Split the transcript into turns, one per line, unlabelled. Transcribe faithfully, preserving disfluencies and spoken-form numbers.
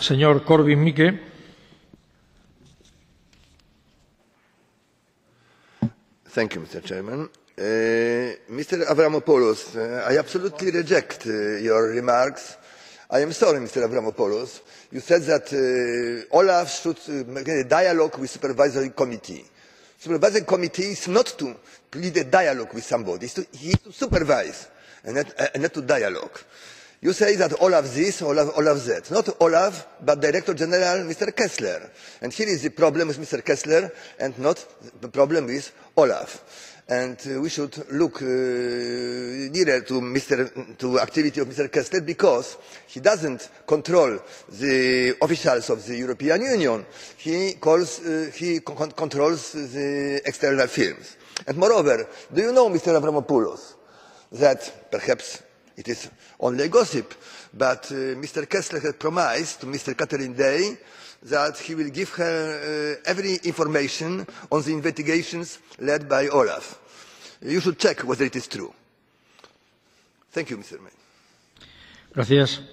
señor Korwin-Mikke.
Thank you, Mister Chairman. Uh, Mister Avramopoulos, uh, I absolutely reject uh, your remarks. I am sorry, Mister Avramopoulos. You said that uh, Olaf should uh, make a dialogue with supervisory committee. Supervisory committee is not to lead a dialogue with somebody. It's to, he is to supervise and not, uh, and not to dialogue. You say that Olaf this, Olaf, Olaf that. Not Olaf, but Director General Mister Kessler. And here is the problem with Mister Kessler and not the problem with Olaf. And uh, we should look uh, nearer to Mister to activity of Mister Kessler because he doesn't control the officials of the European Union. He, calls, uh, he con controls the external firms. And moreover, do you know, Mister Avramopoulos, that perhaps it is only gossip, but uh, Mister Kessler has promised to Mister Catherine Day that he will give her uh, every information on the investigations led by Olaf. You should check whether it is true. Thank you, Mister Mayor.
Gracias.